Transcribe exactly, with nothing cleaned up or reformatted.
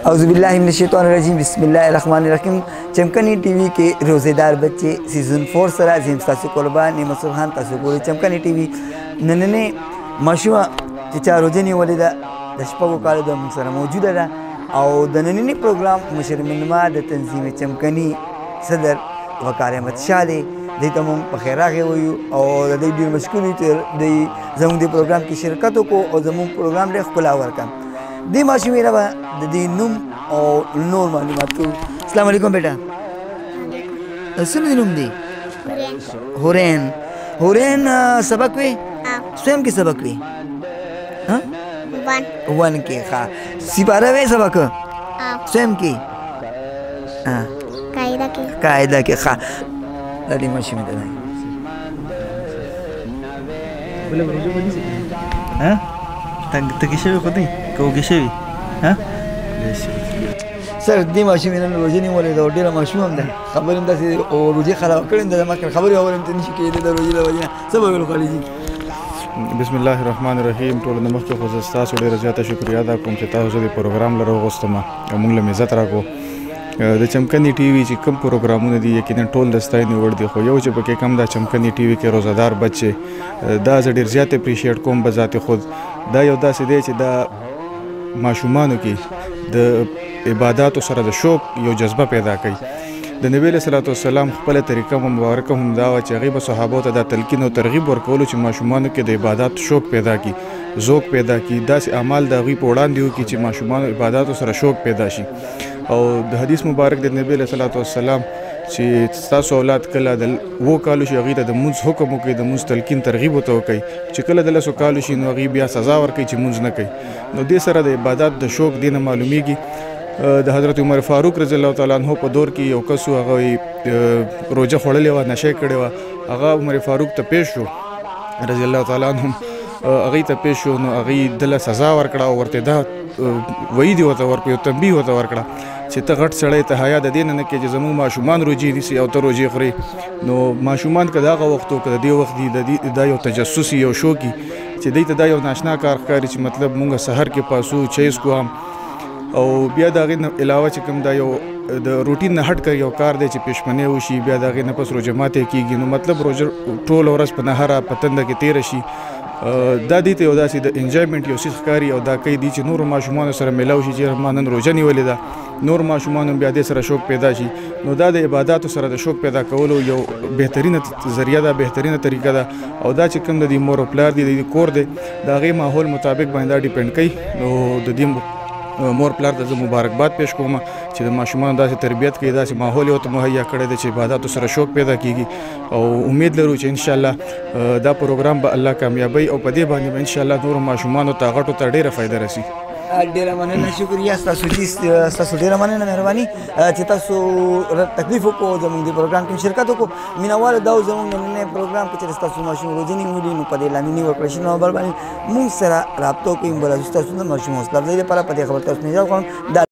औज़ुबिल्लाहिमिनश्शैतानिर्रजीम बिस्मिल्लाहिर्रहमानिर्रहीम। चमकनी टीवी के रोज़ेदार बच्चे सीज़न फोर सरा जिम तासु कुर्बान निमत सुबहान तासु गोरी चमकनी टीवी नन्हे मशुआ चिचा रोजनी वलिदा दशपगो काले द मुसरा मौजूदा दा और दननी प्रोग्राम मुशरमिनमा द तंजीम चमकनी सदर वकार अहमद शाह दे दी तमाम बखैरा के हुई और दी डी मशकूरी दी जमून दी प्रोग्राम की शिरकतों को और जमून प्रोग्राम रे खुलावर का दी माशूमी रवा दी नुम और नूर मालूमात को अस्सलाम वालेकुम बेटा सुन दी नुम दी हुरैन हुरैन सबक वे स्वयं के सबक वे हाँ वन वन के खा सिपारा वे सबक स्वयं की हाँ कायदा के कायदा के खा लड़ी माशूमी दा बोले रोजो बनी से हाँ तंग तकिशे को नहीं को किशे हाँ सर दी माशूमी ने रोजनी मोले दो डेरा माशूम हम दा खबर हम दा से और रोजे खराब करें दा मकर खबर और हम तनिश के दे रोजे दा वजना सब बोल खाली जी बिस्मिल्लाहिर्रहमानिर्रहीम टोल नमक के खुजस्ता सुडे रजात शुक्रिया अदा कोम چې تاسو د پروګرام لرو غوستما موږ له عزت راکو د چمکنی ټي وي چې کوم پروګرامونه دي یقینا ټول دستای نه ور دي خو یو چې پکې کم دا چمکنی ټي وي کې روزادار بچي دا ز ډیر زیات اپریشیټ کوم بذات خود دا یو داسې دی چې دا ماشومانو کې د عبادت سره د شوق یو جذبه پیدا کوي د نبی له صلوات والسلام خپل طریقه مبارکه هم دا و چې غیب صحابه ته د تلقین او ترغیب ورکول چې ماشومانو کې د عبادت شوق پیدا کی ذوق پیدا کی داسې اعمال د غي په وړاندې وکړي چې ماشومانو عبادت سره شوق پیدا شي او د حدیث مبارک د نبی له صلوات والسلام چې تاسو اولاد کله د وو کالو شي غیره د منځ حکم کوي د منځ تلقین ترغیب وته کوي چې کله د لسو کالو شي نو غي بیا سزا ورکړي چې منځ نه کوي نو دې سره د عبادت د شوق دینه معلومیږي د حضرت عمر فاروق رضی الله تعالی عنہ په دور کې یو کس هغه روزه خړلې و نشه کړې و هغه عمر فاروق ته پیښ شو رضی الله تعالی عنہ هغه ته پیښ شو نو هغه د سزا ورکړه او ورته دا وې دی وته ورکړه تنبیه وته ورکړه چې ته غټ سړی ته حیا د دین نه کې چې زمو ماشومان روجي دي او ته روجي خوري نو ماشومان کدا هغه وختو کدا دی وخت دی د یو تجسسي یو شوقي چې دې ته دا یو ناشنا کار ښکاري چې مطلب مونږ سحر کې پاسو چیز کوم او بیا دا غي علاوه چې کوم دا یو د روټین نه هټ کر یو کار دی چې پښمنه وشي بیا دا غي نه پس روزه ماته کیږي نو مطلب روزه ټول ورځ په نهره پتند کې تیر شي دا دې ته یو داسې د انجوایمنت یو څه ښکاري او دا کوي دي چې نور ماشومان سره ملاوي شي چې رحمانن روزه نیولې ده نور ماشومان بیا دې سره شوق پیدا شي نو دا د عبادت سره د شوق پیدا کولو یو بهترینه ذریعہ ده بهترینه طریقه ده او دا چې کوم د دې مور پلار دي د کور دی دا غي ماحول مطابق باندې ډیپند کوي نو د دې مور پلار ته مبارکباد پیش کوم چې د ماشومان داسې تربیت کوي داسې ماحول یو ته مهیا کړی دی چې عبادت سره شوق پیدا کیږي او امید لرو چې ان شاء الله دا پروګرام به الله کامیابی او په دې باندې ان شاء الله نور ماشومان او طاقت ته ډیره فائدہ رسي ډیره مننه شکریا تاسو دې تاسو ډیره مننه مهرباني چې تاسو تکلیف کو زموږ د پروګرام کې شرکت وکړو مینوال دا زموږ نن پروګرام کې چې تاسو ماشوم روزنی ولې نو په دې لاندې ورکړل نو بل باندې موږ سره رابطه کوي بل تاسو د ماشوم اوسه لپاره په دې خبر تاسو نه ځو کوم